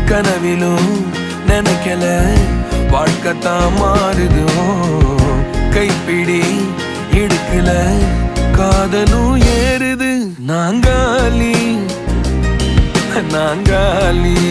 கனவிலும் நினைக்கல வாழ்க்கைத்தான் மாறுதோ கைப்பிடி இடுக்கல காதலும் ஏறுது நாங்காலி